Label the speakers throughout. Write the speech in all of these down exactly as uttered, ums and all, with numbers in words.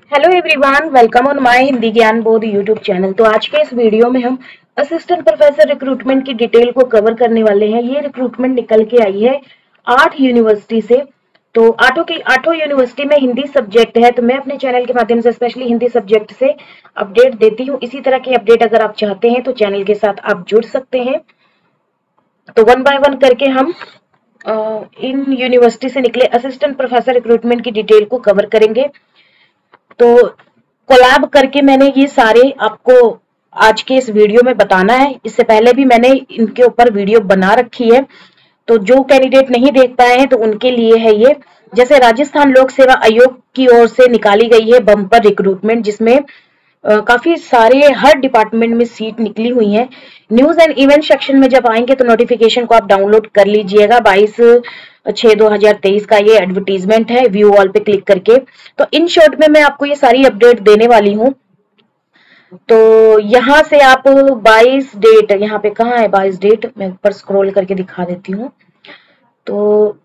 Speaker 1: Hello everyone, welcome on my Hindi Gyan Bodh YouTube channel. तो आज के इस वीडियो में हम असिस्टेंट प्रोफेसर रिक्रूटमेंट की डिटेल को कवर करने वाले हैं। ये रिक्रूटमेंट निकल के आई है आठ यूनिवर्सिटी से। तो आठों की आठों यूनिवर्सिटी में हिंदी सब्जेक्ट है। तो मैं अपने चैनल के माध्यम से स्पेशली हिंदी सब्जेक्ट से अपडेट देती हूँ। इसी तरह की अपडेट अगर आप चाहते हैं तो चैनल के साथ आप जुड़ सकते हैं। तो वन बाय वन करके हम आ, इन यूनिवर्सिटी से निकले असिस्टेंट प्रोफेसर रिक्रूटमेंट की डिटेल को कवर करेंगे। तो कोलैब करके मैंने ये सारे आपको आज के इस वीडियो में बताना है। इससे पहले भी मैंने इनके ऊपर वीडियो बना रखी है। तो जो कैंडिडेट नहीं देख पाए हैं तो उनके लिए है ये। जैसे राजस्थान लोक सेवा आयोग की ओर से निकाली गई है बम्पर रिक्रूटमेंट, जिसमें Uh, काफी सारे हर डिपार्टमेंट में सीट निकली हुई हैं। न्यूज एंड इवेंट सेक्शन में जब आएंगे तो नोटिफिकेशन को आप डाउनलोड कर लीजिएगा। बाईस छह दो हजार तेईस का ये एडवर्टीजमेंट है। व्यू ऑल पे क्लिक करके तो इन शॉर्ट में मैं आपको ये सारी अपडेट देने वाली हूँ। तो यहाँ से आप बाईस डेट, यहाँ पे कहाँ है बाईस डेट, मैं ऊपर स्क्रॉल करके दिखा देती हूँ। तो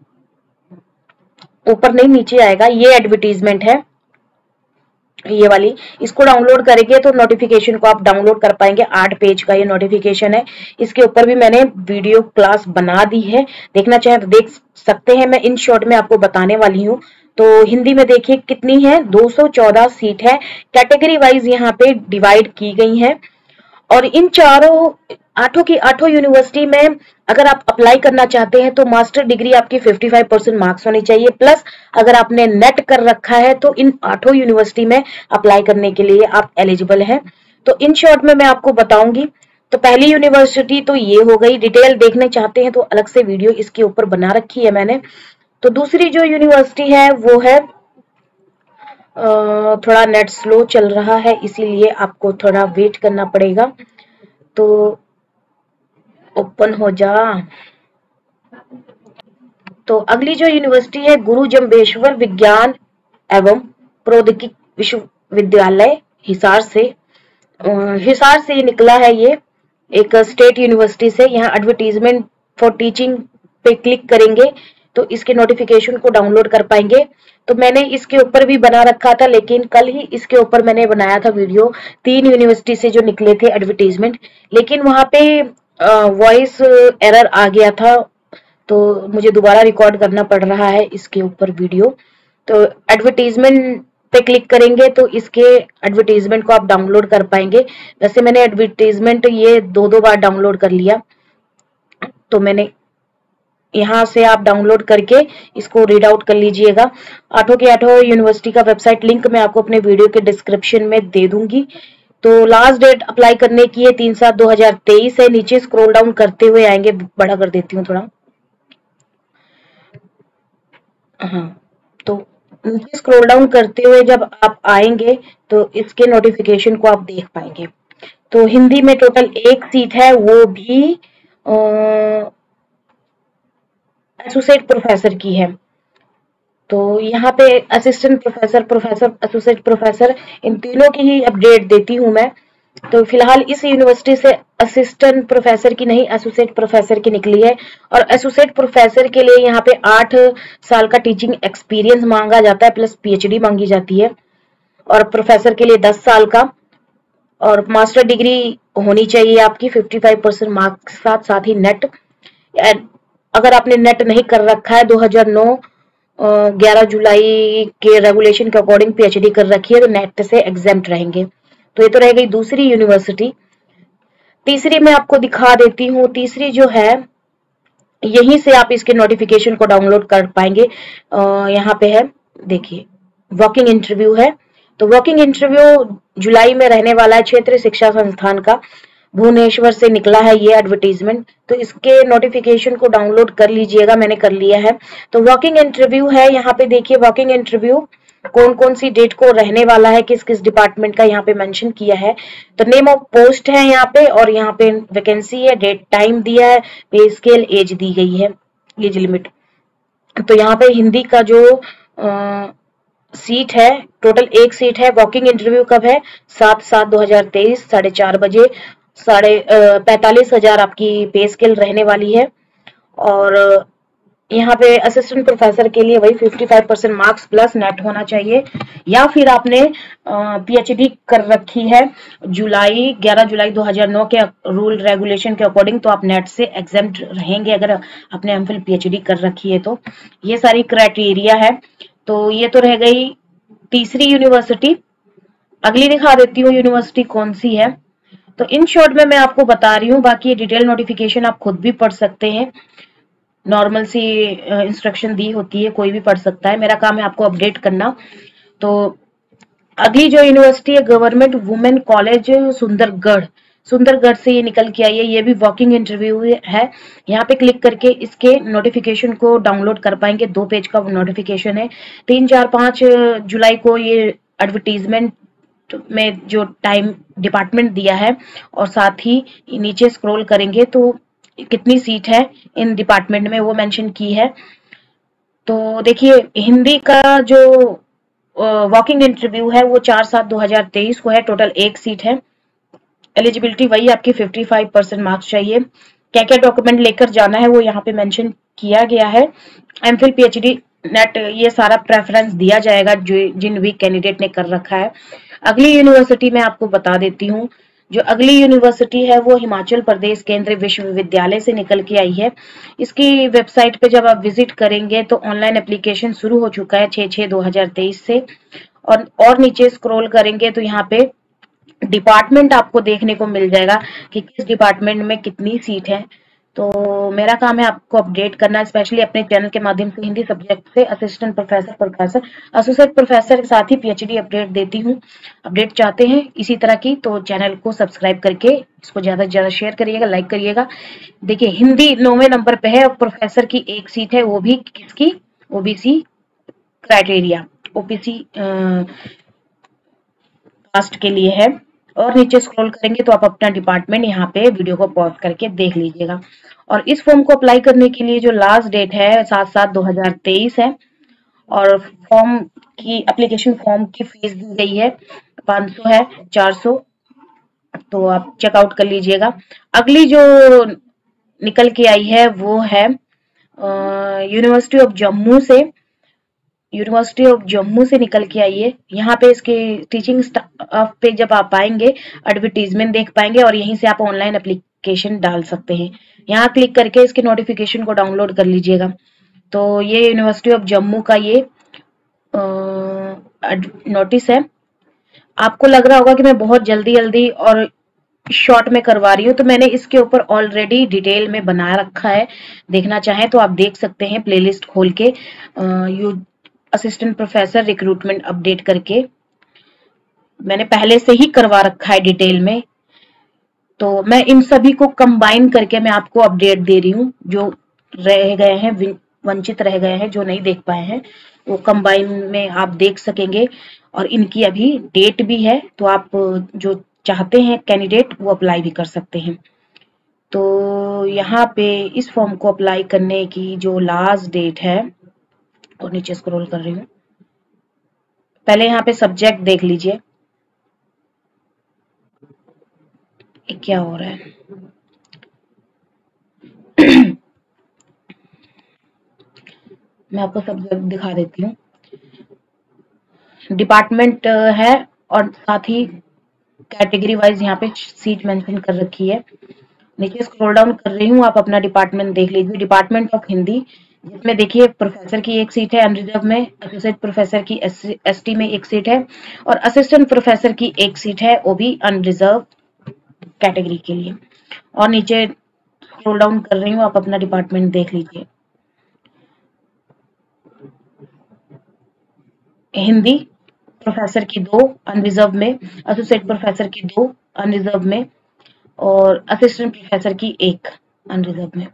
Speaker 1: ऊपर नहीं, नीचे आएगा, ये एडवर्टीजमेंट है ये वाली। इसको डाउनलोड करेंगे तो नोटिफिकेशन को आप डाउनलोड कर पाएंगे। आठ पेज का ये नोटिफिकेशन है। इसके ऊपर भी मैंने वीडियो क्लास बना दी है, देखना चाहें तो देख सकते हैं। मैं इन शॉर्ट में आपको बताने वाली हूँ। तो हिंदी में देखिए कितनी है, दो सौ चौदह सीट है। कैटेगरी वाइज यहाँ पे डिवाइड की गई है। और इन चारों आठों की आठों यूनिवर्सिटी में अगर आप अप्लाई करना चाहते हैं तो मास्टर डिग्री आपकी पचपन परसेंट मार्क्स होनी चाहिए, प्लस अगर आपने नेट कर रखा है तो इन आठों यूनिवर्सिटी में अप्लाई करने के लिए आप एलिजिबल हैं। तो इन शॉर्ट में मैं आपको बताऊंगी। तो पहली यूनिवर्सिटी तो ये हो गई। डिटेल देखने चाहते हैं तो अलग से वीडियो इसके ऊपर बना रखी है मैंने। तो दूसरी जो यूनिवर्सिटी है वो है, थोड़ा नेट स्लो चल रहा है इसीलिए आपको थोड़ा वेट करना पड़ेगा। तो ओपन हो जा। तो अगली जो यूनिवर्सिटी है गुरु जम्बेश्वर विज्ञान एवं प्रौद्योगिकी विश्वविद्यालय हिसार से। हिसार से ये निकला है, ये एक स्टेट यूनिवर्सिटी से। यहाँ एडवर्टीजमेंट फॉर टीचिंग पे क्लिक करेंगे तो इसके नोटिफिकेशन को डाउनलोड कर पाएंगे। तो मैंने इसके ऊपर भी बना रखा था, लेकिन कल ही इसके ऊपर मैंने बनाया था वीडियो। तीन यूनिवर्सिटी से जो निकले थे एडवर्टीजमेंट, लेकिन वहां पे वॉइस एरर आ गया था तो मुझे दोबारा रिकॉर्ड करना पड़ रहा है इसके ऊपर वीडियो। तो एडवर्टीजमेंट पे क्लिक करेंगे तो इसके एडवर्टीजमेंट को आप डाउनलोड कर पाएंगे। वैसे मैंने एडवर्टीजमेंट ये दो दो बार डाउनलोड कर लिया। तो मैंने यहाँ से आप डाउनलोड करके इसको रीड आउट कर लीजिएगा। आठों के आठों यूनिवर्सिटी का वेबसाइट लिंक मैं आपको अपने वीडियो के डिस्क्रिप्शन में दे दूंगी। तो लास्ट डेट अप्लाई करने की है तीन सात दो हजार तेईस है। नीचे स्क्रॉल डाउन करते हुए आएंगे, बड़ा कर देती हूँ थोड़ा। हाँ, तो नीचे स्क्रॉल डाउन करते हुए जब आप आएंगे तो इसके नोटिफिकेशन को आप देख पाएंगे। तो हिंदी में टोटल एक सीट है, वो भी एसोसिएट प्रोफेसर की है। तो यहाँ पे assistant professor, professor, associate professor, इन तीनों की ही अपडेट देती हूँ मैं। तो फिलहाल इस यूनिवर्सिटी से असिस्टेंट प्रोफेसर की नहीं, एसोसिएट प्रोफेसर की निकली है। और एसोसिएट प्रोफेसर के लिए यहाँ पे आठ साल का टीचिंग एक्सपीरियंस मांगा जाता है, प्लस पीएचडी मांगी जाती है। और प्रोफेसर के लिए दस साल का, और मास्टर डिग्री होनी चाहिए आपकी पचपन परसेंट मार्क्स के साथ, साथ ही नेट। अगर आपने नेट नहीं कर रखा है, दो हजार नौ ग्यारह जुलाई के रेगुलेशन के अकॉर्डिंग पीएचडी कर रखी है तो नेट से एग्जेम्प्ट रहेंगे। तो ये तो रह गई दूसरी यूनिवर्सिटी। तीसरी मैं आपको दिखा देती हूँ। तीसरी जो है, यहीं से आप इसके नोटिफिकेशन को डाउनलोड कर पाएंगे। यहाँ पे है, देखिए, वॉकिंग इंटरव्यू है। तो वॉकिंग इंटरव्यू जुलाई में रहने वाला है। क्षेत्रीय शिक्षा संस्थान का भुवनेश्वर से निकला है ये एडवर्टीजमेंट। तो इसके नोटिफिकेशन को डाउनलोड कर लीजिएगा, मैंने कर लिया है। तो वॉकिंग इंटरव्यू है, यहाँ पे देखिए वॉकिंग इंटरव्यू कौन कौन सी डेट को रहने वाला है, किस किस डिपार्टमेंट का यहाँ पे मेंशन किया है। तो नेम ऑफ पोस्ट है यहाँ पे, और यहाँ पे वैकेंसी है, डेट टाइम दिया है, पे स्केल, एज दी गई है, एज लिमिट। तो यहाँ पे हिंदी का जो आ, सीट है, टोटल एक सीट है। वॉकिंग इंटरव्यू कब है, सात सात दो हजार तेईस, साढ़े चार बजे। साढ़े पैंतालीस हजार आपकी पे स्केल रहने वाली है। और यहाँ पे असिस्टेंट प्रोफेसर के लिए वही पचपन परसेंट मार्क्स प्लस नेट होना चाहिए, या फिर आपने पीएचडी कर रखी है जुलाई ग्यारह जुलाई दो हज़ार नौ के रूल रेगुलेशन के अकॉर्डिंग, तो आप नेट से एग्जेम्प्ट रहेंगे अगर आपने एमफिल पीएचडी कर रखी है तो। ये सारी क्राइटेरिया है। तो ये तो रह गई तीसरी यूनिवर्सिटी। अगली दिखा देती हूँ यूनिवर्सिटी कौन सी है। तो इन शॉर्ट में मैं आपको बता रही हूँ, बाकी डिटेल नोटिफिकेशन आप खुद भी पढ़ सकते हैं। नॉर्मल सी इंस्ट्रक्शन दी होती है, कोई भी पढ़ सकता है, मेरा काम है आपको अपडेट करना। तो अगली जो यूनिवर्सिटी है government women college Sundargarh, Sundargarh से ये निकल के आई है। ये भी वॉकिंग इंटरव्यू है। यहाँ पे क्लिक करके इसके नोटिफिकेशन को डाउनलोड कर पाएंगे। दो पेज का नोटिफिकेशन है। तीन चार पांच जुलाई को ये एडवर्टीजमेंट में जो टाइम डिपार्टमेंट दिया है, और साथ ही नीचे स्क्रॉल करेंगे तो कितनी सीट है इन डिपार्टमेंट में वो मेंशन की है। तो देखिए हिंदी का जो वॉकिंग इंटरव्यू है वो चार सात दो हजार तेईस को है। टोटल एक सीट है। एलिजिबिलिटी वही आपकी पचपन परसेंट मार्क्स चाहिए। क्या क्या डॉक्यूमेंट लेकर जाना है वो यहाँ पे मेंशन किया गया है। एमफिल पीएचडी नेट ये सारा प्रेफरेंस दिया जाएगा जो जिन भी कैंडिडेट ने कर रखा है। अगली यूनिवर्सिटी मैं आपको बता देती हूँ। जो अगली यूनिवर्सिटी है वो हिमाचल प्रदेश केंद्रीय विश्वविद्यालय से निकल के आई है। इसकी वेबसाइट पे जब आप विजिट करेंगे तो ऑनलाइन एप्लीकेशन शुरू हो चुका है छह छह दो हजार तेईस से। और और नीचे स्क्रॉल करेंगे तो यहाँ पे डिपार्टमेंट आपको देखने को मिल जाएगा कि किस डिपार्टमेंट में कितनी सीट है। तो मेरा काम है आपको अपडेट करना, स्पेशली अपने चैनल के माध्यम से हिंदी सब्जेक्ट से assistant professor professor associate professor के साथ ही पीएचडी अपडेट देती हूँ। अपडेट चाहते हैं इसी तरह की तो चैनल को सब्सक्राइब करके इसको ज्यादा से ज्यादा शेयर करिएगा, लाइक करिएगा। देखिए हिंदी नौवें नंबर पे है और प्रोफेसर की एक सीट है, वो भी किसकी, ओबीसी क्राइटेरिया, ओबीसी कास्ट के लिए है। और नीचे स्क्रॉल करेंगे तो आप अपना डिपार्टमेंट यहाँ पे वीडियो को पॉज करके देख लीजिएगा। और इस फॉर्म को अप्लाई करने के लिए जो लास्ट डेट है सात सात दो हजार तेईस है। और फॉर्म की एप्लीकेशन फॉर्म की फीस दी गई है पाँच सौ है, चार सौ, तो आप चेकआउट कर लीजिएगा। अगली जो निकल के आई है वो है यूनिवर्सिटी ऑफ जम्मू से। यूनिवर्सिटी ऑफ जम्मू से निकल के आई है। यहाँ पे इसके टीचिंग स्टाफ पे जब आप आएंगे एडवर्टीजमेंट देख पाएंगे और यहीं से आप ऑनलाइन एप्लीकेशन डाल सकते हैं। यहाँ क्लिक करके इसके नोटिफिकेशन को डाउनलोड कर लीजिएगा। तो ये यूनिवर्सिटी ऑफ जम्मू का ये नोटिस है। आपको लग रहा होगा कि मैं बहुत जल्दी जल्दी और शॉर्ट में करवा रही हूँ, तो मैंने इसके ऊपर ऑलरेडी डिटेल में बना रखा है। देखना चाहें तो आप देख सकते हैं प्लेलिस्ट खोल के। यू असिस्टेंट प्रोफेसर रिक्रूटमेंट अपडेट करके मैंने पहले से ही करवा रखा है डिटेल में। तो मैं इन सभी को कंबाइन करके मैं आपको अपडेट दे रही हूँ। जो रह गए हैं, वंचित रह गए हैं, जो नहीं देख पाए हैं, वो कंबाइन में आप देख सकेंगे। और इनकी अभी डेट भी है, तो आप जो चाहते हैं कैंडिडेट वो अप्लाई भी कर सकते हैं। तो यहाँ पे इस फॉर्म को अप्लाई करने की जो लास्ट डेट है, और नीचे स्क्रॉल कर रही हूँ, पहले यहाँ पे सब्जेक्ट देख लीजिए क्या हो रहा है। मैं आपको सब्जेक्ट दिखा देती हूँ। डिपार्टमेंट है और साथ ही कैटेगरी वाइज यहाँ पे सीट मेंशन कर रखी है। नीचे स्क्रॉल डाउन कर रही हूँ, आप अपना डिपार्टमेंट देख लीजिए। डिपार्टमेंट ऑफ हिंदी, जिसमें देखिए प्रोफेसर की एक सीट है अनरिजर्व में, एसोसिएट प्रोफेसर की एसटी में एक सीट है, और असिस्टेंट प्रोफेसर की एक सीट है, वो भी अनरिजर्व कैटेगरी के लिए। और नीचे स्क्रॉल डाउन कर रही हूँ, आप अपना डिपार्टमेंट देख लीजिए। हिंदी प्रोफेसर की दो अनरिजर्व में, एसोसिएट प्रोफेसर की दो अनरिजर्व में, और असिस्टेंट प्रोफेसर की एक अनरिजर्व में।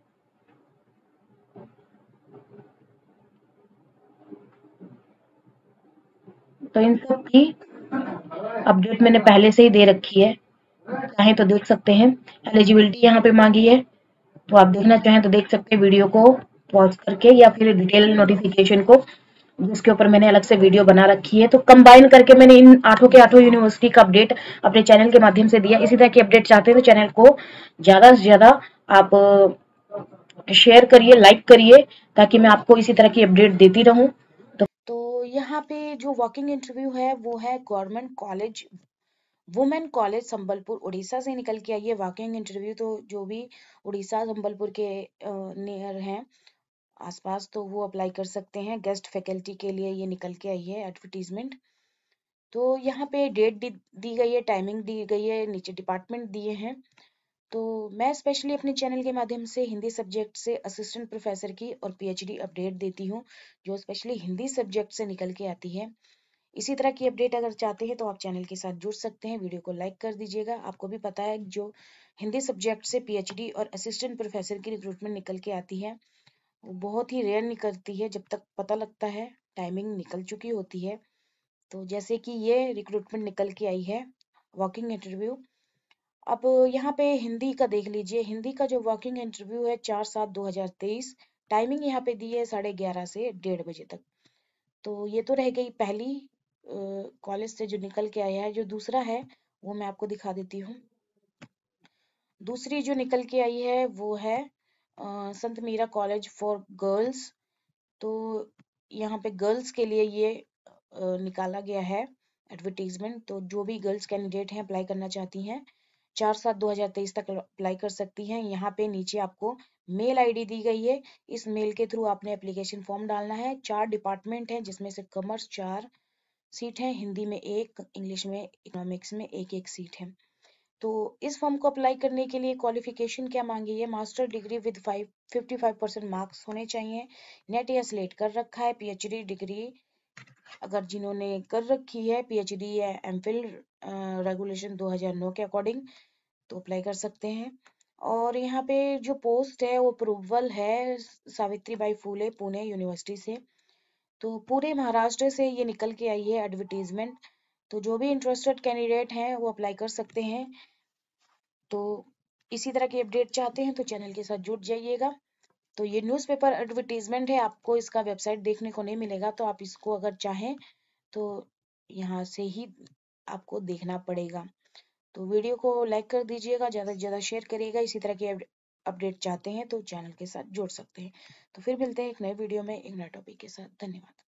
Speaker 1: तो इन सब की अपडेट मैंने पहले से ही दे रखी है, चाहे तो देख सकते हैं। एलिजिबिलिटी यहाँ पे मांगी है, तो आप देखना चाहें तो देख सकते हैं वीडियो को पॉज करके, या फिर डिटेल नोटिफिकेशन को जिसके ऊपर मैंने अलग से वीडियो बना रखी है। तो कंबाइन करके मैंने इन आठों के आठों यूनिवर्सिटी का अपडेट अपने चैनल के माध्यम से दिया। इसी तरह की अपडेट चाहते हैं तो चैनल को ज्यादा से ज्यादा आप शेयर करिए, लाइक करिए, ताकि मैं आपको इसी तरह की अपडेट देती रहूं। तो, तो यहाँ पे जो वॉकिंग इंटरव्यू है वो है government college, women college Sambalpur Orissa से निकल के आई है वॉकिंग इंटरव्यू। तो जो भी उड़ीसा संबलपुर के नियर हैं आसपास, तो वो अप्लाई कर सकते हैं। गेस्ट फैकल्टी के लिए ये निकल के आई है एडवर्टीजमेंट। तो यहाँ पे डेट दी, दी गई है, टाइमिंग दी गई है, नीचे डिपार्टमेंट दिए हैं। तो मैं स्पेशली अपने चैनल के माध्यम से हिंदी सब्जेक्ट से असिस्टेंट प्रोफेसर की और पीएचडी अपडेट देती हूँ, जो स्पेशली हिंदी सब्जेक्ट से निकल के आती है। इसी तरह की अपडेट अगर चाहते हैं तो आप चैनल के साथ जुड़ सकते हैं। वीडियो को लाइक कर दीजिएगा। आपको भी पता है जो हिंदी सब्जेक्ट से पीएचडी और असिस्टेंट प्रोफेसर की रिक्रूटमेंट निकल के आती है वो बहुत ही रेयर निकलती है। जब तक पता लगता है टाइमिंग निकल चुकी होती है। तो जैसे कि ये रिक्रूटमेंट निकल के आई है वॉकिंग इंटरव्यू। अब यहाँ पे हिंदी का देख लीजिए। हिंदी का जो वॉकिंग इंटरव्यू है चार सात दो हजार तेईस, टाइमिंग यहाँ पे दी है साढ़े ग्यारह से डेढ़ बजे तक। तो ये तो रह गई पहली कॉलेज से जो निकल के आया है। जो दूसरा है वो मैं आपको दिखा देती हूँ। दूसरी जो निकल के आई है वो है अ, संत मीरा कॉलेज फॉर गर्ल्स। तो यहाँ पे गर्ल्स के लिए ये अ, निकाला गया है एडवर्टीजमेंट। तो जो भी गर्ल्स कैंडिडेट हैं अप्लाई करना चाहती हैं चार सात दो हजार तेईस तक अप्लाई कर सकती हैं। यहाँ पे नीचे आपको मेल आईडी दी गई है। इस मेल के थ्रू आपने एप्लीकेशन फॉर्म डालना है। चार डिपार्टमेंट हैं जिसमें से कॉमर्स चार सीट है, हिंदी में एक, इंग्लिश में, इकोनॉमिक्स में एक एक सीट है। तो इस फॉर्म को अप्लाई करने के लिए क्वालिफिकेशन क्या मांगी है? Master degree with five fifty five percent marks होने चाहिए। नेट या स्लेट कर रखा है। पीएचडी डिग्री अगर जिन्होंने कर रखी है, पीएचडी या एमफिल रेगुलेशन दो हजार नौ के अकॉर्डिंग, तो अप्लाई कर सकते हैं। और यहाँ पे जो पोस्ट है वो अप्रूवल है सावित्री बाई फूले पुणे यूनिवर्सिटी से। तो पूरे महाराष्ट्र से ये निकल के आई है एडवर्टीजमेंट। तो जो भी इंटरेस्टेड कैंडिडेट हैं वो अप्लाई कर सकते हैं। तो इसी तरह की अपडेट चाहते हैं तो चैनल के साथ जुड़ जाइएगा। तो ये न्यूज़पेपर एडवर्टीजमेंट है, आपको इसका वेबसाइट देखने को नहीं मिलेगा। तो आप इसको अगर चाहें तो यहाँ से ही आपको देखना पड़ेगा। तो वीडियो को लाइक कर दीजिएगा, ज़्यादा से ज़्यादा शेयर करिएगा। इसी तरह की अपडेट चाहते हैं तो चैनल के साथ जुड़ सकते हैं। तो फिर मिलते हैं एक नए वीडियो में एक नए टॉपिक के साथ। धन्यवाद।